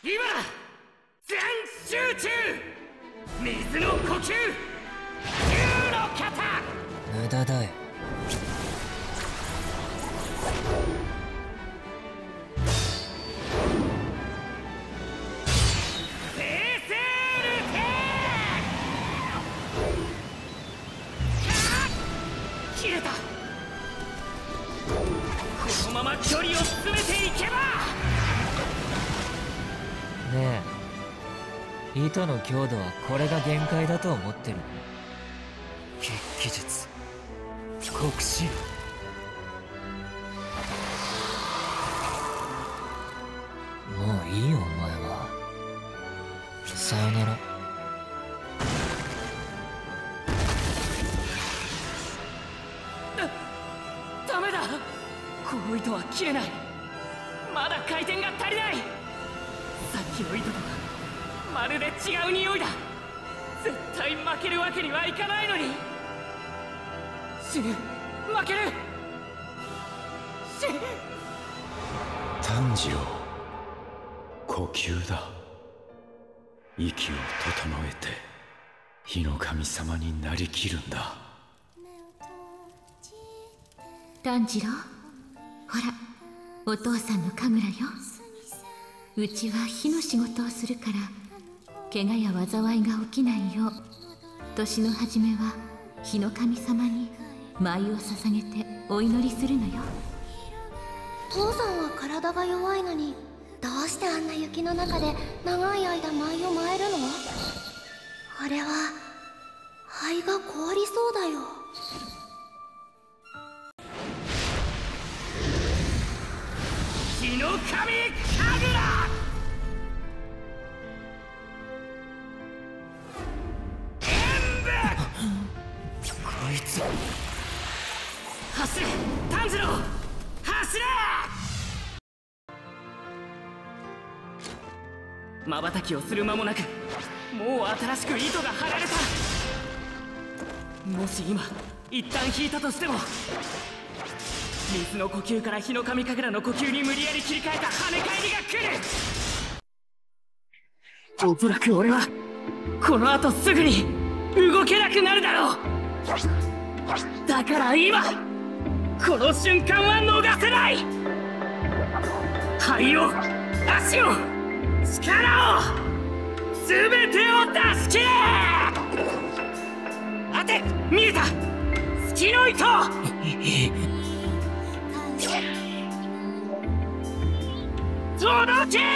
今だ、全集中。水の呼吸、竜の型。 無駄だよ。 切れた。このまま距離を詰めていけば。 ねえ、糸の強度はこれが限界だと思ってる。血気術、国士。もういいよお前は。さよなら。 ダメだ、この糸は切れない。まだ回転が足りない。さっきの糸とはまるで違う匂いだ。絶対負けるわけにはいかないのに。死ぬ、負ける、 炭治郎、呼吸だ。息を整えて火の神様になりきるんだ。 炭治郎、ほら、お父さんの神楽よ。うちは火の仕事をするから、怪我や災いが起きないよう、年の初めは火の神様に舞を捧げてお祈りするのよ。 父さんは体が弱いのに、どうしてあんな雪の中で長い間舞を舞えるの？あれは肺が凍りそうだよ。 火の神神楽。 こいつ。 走れ炭治郎、走れ。瞬きをする間もなく、もう新しく糸が張られた。もし今一旦引いたとしても、水の呼吸から火の神神楽の呼吸に無理やり切り替えた跳ね返りが来る。おそらく俺はこの後すぐに動けなくなるだろう。だから今この瞬間は逃せない。肺を、足を、力を、全てを出し切れ。待て、見えた、月の糸。届け。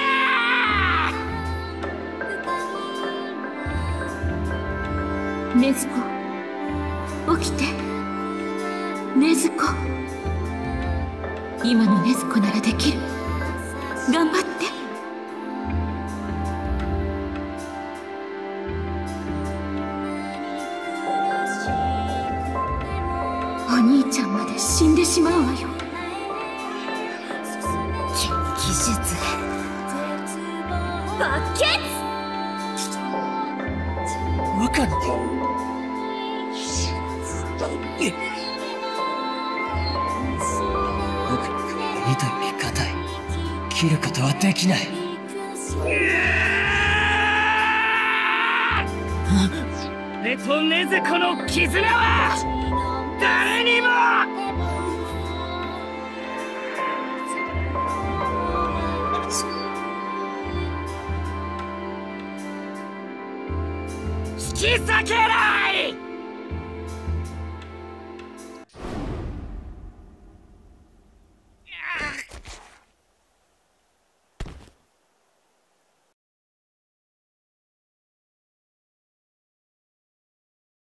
禰豆子、起きて。禰豆子、今の禰豆子ならできる。頑張って。お兄ちゃんまで死んでしまうわよ。 血気術、バケツ。 わかんない。僕の糸より硬い。切ることはできない。 俺と禰豆子の絆は誰にも。引き裂けない。